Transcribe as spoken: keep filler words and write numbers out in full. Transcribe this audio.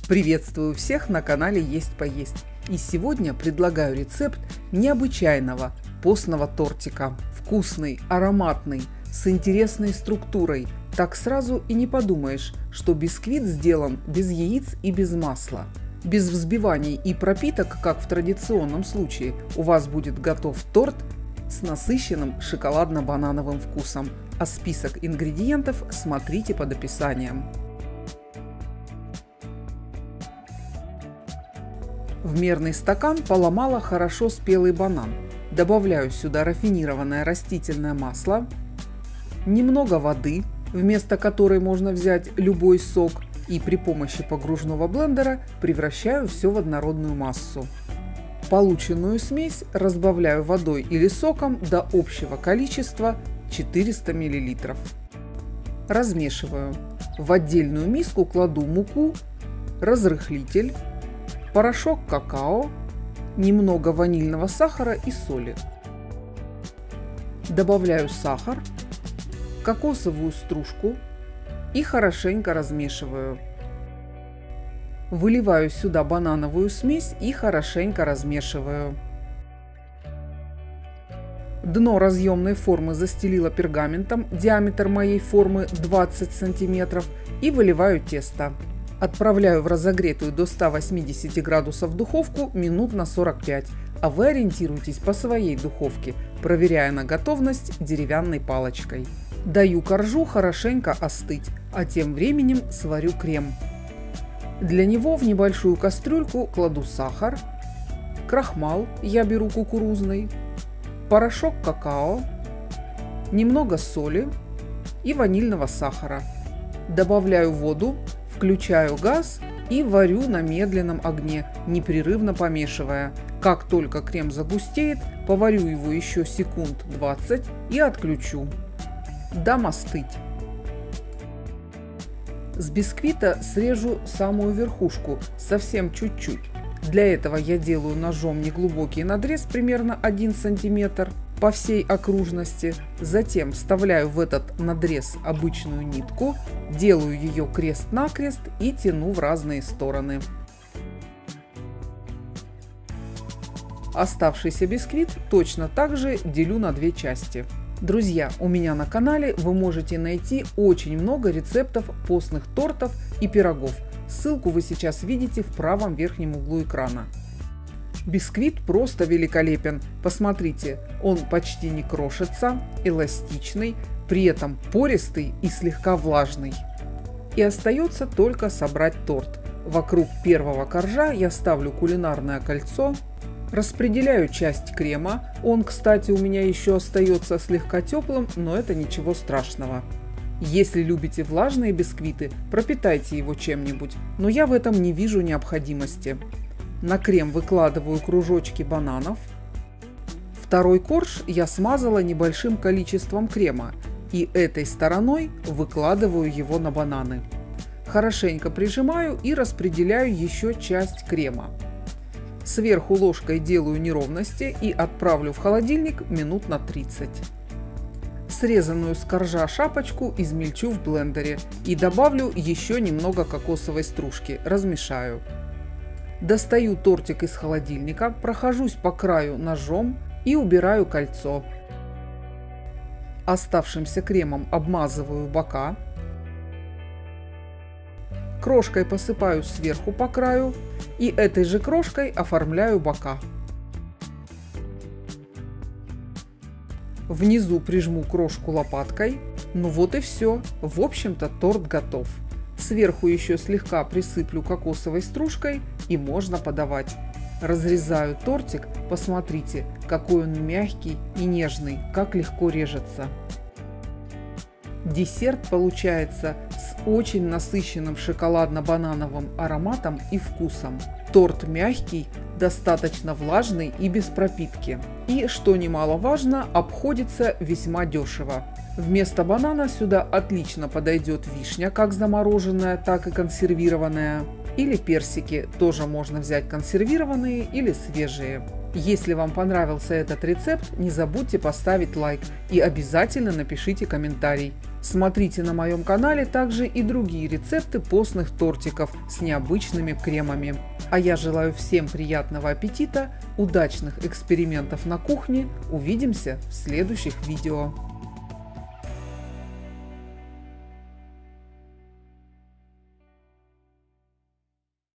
Приветствую всех на канале Есть Поесть. И сегодня предлагаю рецепт необычайного постного тортика. Вкусный, ароматный, с интересной структурой. Так сразу и не подумаешь, что бисквит сделан без яиц и без масла. Без взбиваний и пропиток, как в традиционном случае, у вас будет готов торт с насыщенным шоколадно-банановым вкусом. А список ингредиентов смотрите под описанием. В мерный стакан поломала хорошо спелый банан. Добавляю сюда рафинированное растительное масло, немного воды, вместо которой можно взять любой сок, и при помощи погружного блендера превращаю все в однородную массу. Полученную смесь разбавляю водой или соком до общего количества четыреста миллилитров. Размешиваю. В отдельную миску кладу муку, разрыхлитель, порошок какао, немного ванильного сахара и соли. Добавляю сахар, кокосовую стружку и хорошенько размешиваю. Выливаю сюда банановую смесь и хорошенько размешиваю. Дно разъемной формы застелила пергаментом, диаметр моей формы двадцать сантиметров, и выливаю тесто. Отправляю в разогретую до ста восьмидесяти градусов духовку минут на сорок пять, а вы ориентируйтесь по своей духовке, проверяя на готовность деревянной палочкой. Даю коржу хорошенько остыть, а тем временем сварю крем. Для него в небольшую кастрюльку кладу сахар, крахмал, я беру кукурузный, порошок какао, немного соли и ванильного сахара. Добавляю воду, включаю газ и варю на медленном огне, непрерывно помешивая. Как только крем загустеет, поварю его еще секунд двадцать и отключу. Дам остыть. С бисквита срежу самую верхушку, совсем чуть-чуть. Для этого я делаю ножом неглубокий надрез, примерно один сантиметр, по всей окружности. Затем вставляю в этот надрез обычную нитку, делаю ее крест-накрест и тяну в разные стороны. Оставшийся бисквит точно так же делю на две части. Друзья, у меня на канале вы можете найти очень много рецептов постных тортов и пирогов. Ссылку вы сейчас видите в правом верхнем углу экрана. Бисквит просто великолепен. Посмотрите, он почти не крошится, эластичный, при этом пористый и слегка влажный. И остается только собрать торт. Вокруг первого коржа я ставлю кулинарное кольцо, распределяю часть крема. Он, кстати, у меня еще остается слегка теплым, но это ничего страшного. Если любите влажные бисквиты, пропитайте его чем-нибудь, но я в этом не вижу необходимости. На крем выкладываю кружочки бананов. Второй корж я смазала небольшим количеством крема и этой стороной выкладываю его на бананы. Хорошенько прижимаю и распределяю еще часть крема. Сверху ложкой делаю неровности и отправлю в холодильник минут на тридцать. Срезанную с коржа шапочку измельчу в блендере и добавлю еще немного кокосовой стружки, размешаю. Достаю тортик из холодильника, прохожусь по краю ножом и убираю кольцо. Оставшимся кремом обмазываю бока. Крошкой посыпаю сверху по краю и этой же крошкой оформляю бока. Внизу прижму крошку лопаткой. Ну вот и все. В общем-то торт готов. Сверху еще слегка присыплю кокосовой стружкой и можно подавать. Разрезаю тортик, посмотрите, какой он мягкий и нежный, как легко режется. Десерт получается с очень насыщенным шоколадно-банановым ароматом и вкусом. Торт мягкий, достаточно влажный и без пропитки. И, что немаловажно, обходится весьма дешево. Вместо банана сюда отлично подойдет вишня, как замороженная, так и консервированная. Или персики, тоже можно взять консервированные или свежие. Если вам понравился этот рецепт, не забудьте поставить лайк и обязательно напишите комментарий. Смотрите на моем канале также и другие рецепты постных тортиков с необычными кремами. А я желаю всем приятного аппетита, удачных экспериментов на кухне. Увидимся в следующих видео.